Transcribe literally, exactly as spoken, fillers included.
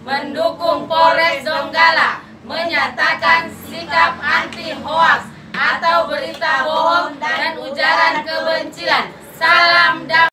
mendukung Polres Donggala menyatakan sikap anti hoaks atau berita bohong dan ujaran kebencian. Salam damai.